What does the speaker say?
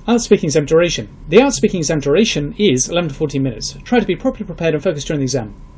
IELTS speaking exam duration. The IELTS speaking exam duration is 11 to 14 minutes. Try to be properly prepared and focused during the exam.